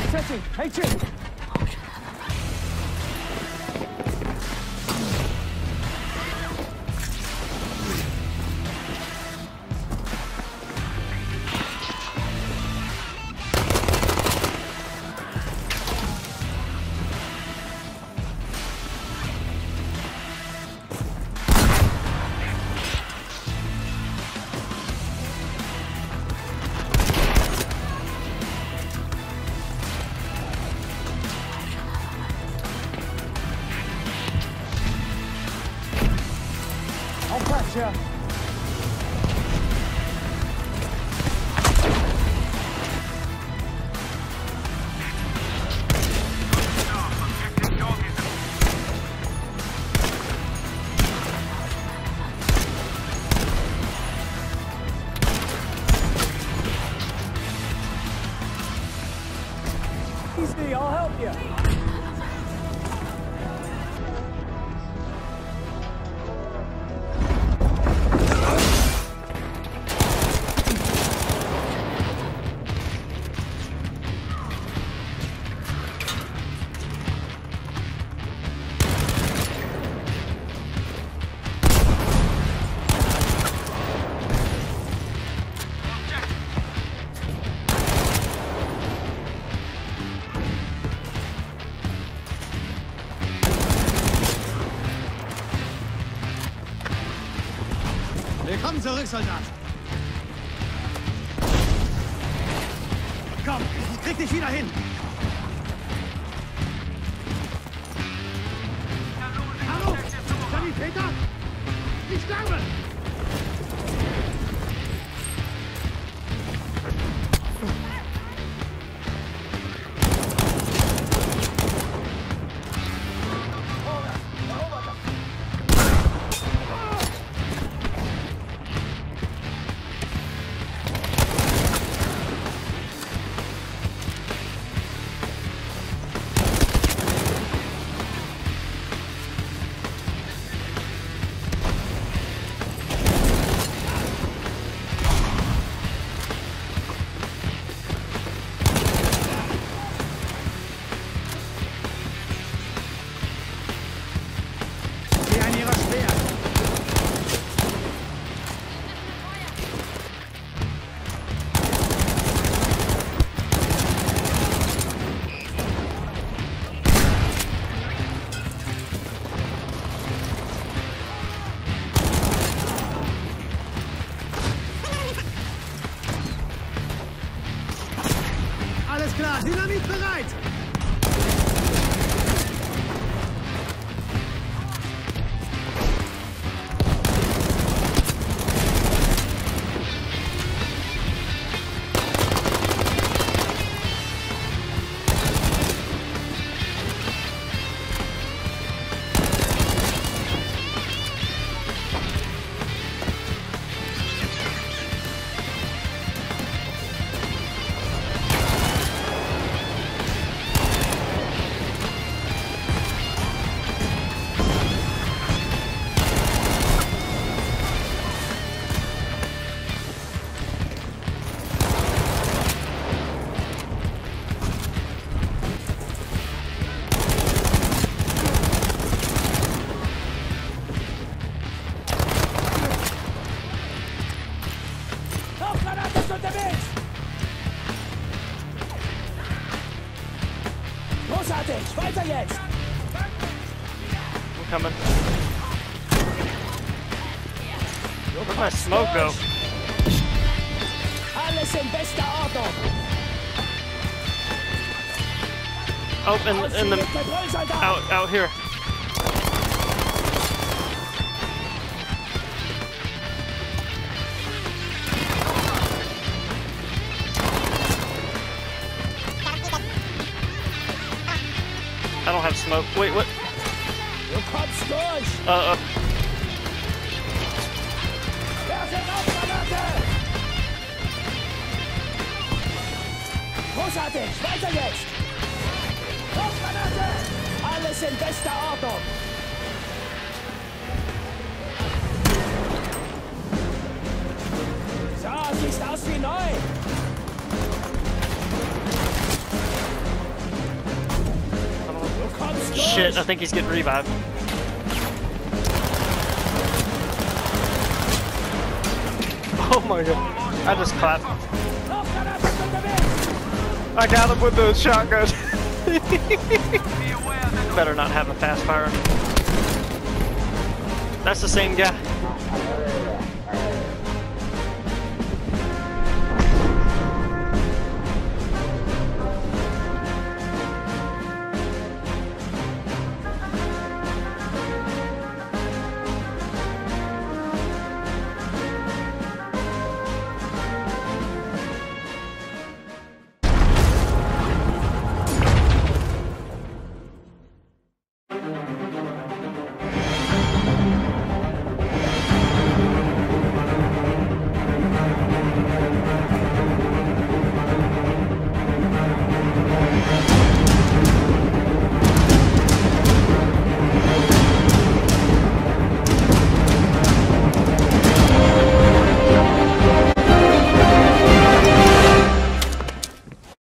Resetting. Hey, Jim. Gotcha. Easy, I'll help you. Willkommen zurück, Soldat! Komm, ich krieg dich wieder hin! Hallo! Sanitäter! Ich sterbe! Alles klar, Dynamit bereit! Großartig! Weiter jetzt! I'm coming. Where'd my smoke go? Alles in bester Ordnung! Oh, in the out here. I don't have smoke. Wait, what? Du kommst durch! Werfen auf Granate! Großartig! Weiter jetzt! Auf Granate! Alles in bester Ordnung! So, siehst aus wie neu! shit, I think he's getting revived. Oh my god. I just clapped. I got him with the shotgun. Better not have a fast fire. That's the same guy.